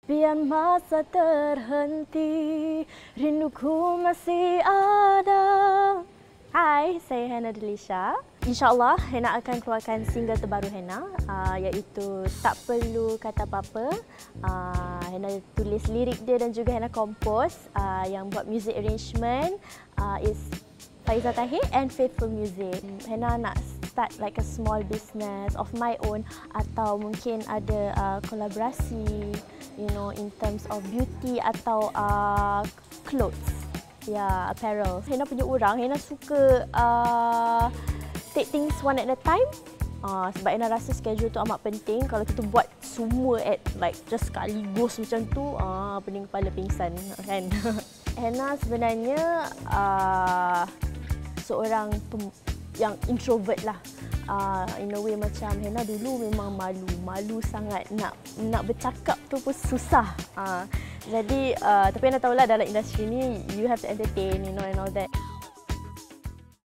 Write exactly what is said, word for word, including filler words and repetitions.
Biar masa terhenti, rinduku masih ada. Hai, saya Hannah Delisha. InsyaAllah, Hannah akan keluarkan single terbaru Hannah, uh, iaitu Tak Perlu Kata Apa-apa. Uh, Hannah tulis lirik dia dan juga Hannah compose. Uh, yang buat music arrangement uh, is Faizah Tahir and Faithful Music. Hannah nak start like a small business of my own, atau mungkin ada uh, kolaborasi, you know, in terms of beauty atau uh, clothes, ya, yeah, apparel. Hannah punya orang, Hannah suka uh, take things one at a time. Uh, sebab Hannah rasa schedule tu amat penting. Kalau kita buat semua at like just sekaligus macam tu, uh, pening kepala pingsan kan. Hannah sebenarnya uh, seorang yang introvert lah. Uh, in a way macam Hannah dulu memang malu, malu sangat, nak nak bercakap tu pun susah. Uh, jadi uh, tapi Hannah tahulah dalam industri ni you have to entertain, you know, and all that.